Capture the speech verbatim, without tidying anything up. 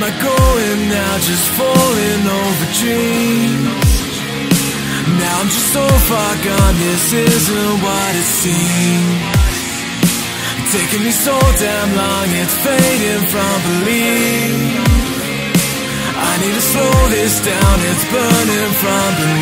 am I going now? Just falling over dreams. Now I'm just so far gone, this isn't what it seems. Taking me so damn long, it's fading from belief. I need to slow this down, it's burning from beneath.